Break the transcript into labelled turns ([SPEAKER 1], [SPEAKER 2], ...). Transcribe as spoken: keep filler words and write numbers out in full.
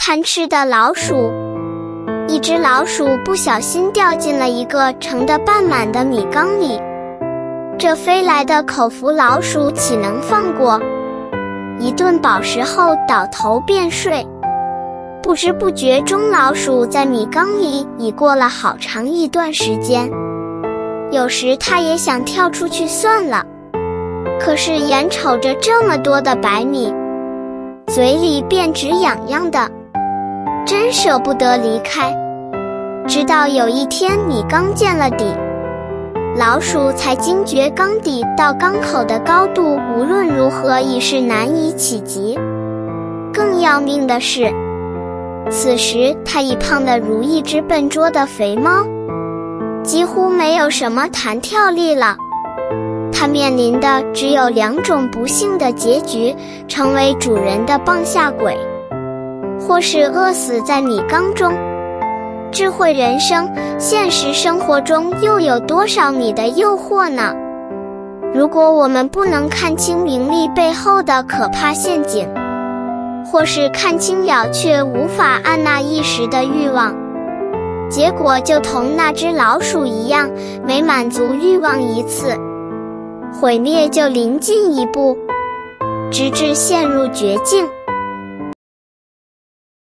[SPEAKER 1] 贪吃的老鼠。一只老鼠不小心掉进了一个盛得半满的米缸里，这飞来的口福老鼠岂能放过？一顿饱食后倒头便睡。不知不觉中，老鼠在米缸里已过了好长一段时间。有时它也想跳出去算了，可是眼瞅着这么多的白米，嘴里便直痒痒的，真舍不得离开。直到有一天米缸见了底，老鼠才惊觉缸底到缸口的高度无论如何已是难以企及。更要命的是，此时它已胖得如一只笨拙的肥猫，几乎没有什么弹跳力了。它面临的只有两种不幸的结局：成为主人的棒下鬼，或是饿死在米缸中。智慧人生，现实生活中又有多少米的诱惑呢？如果我们不能看清名利背后的可怕陷阱，或是看清了却无法按捺一时的欲望，结果就同那只老鼠一样，每满足欲望一次，毁灭就临近一步，直至陷入绝境。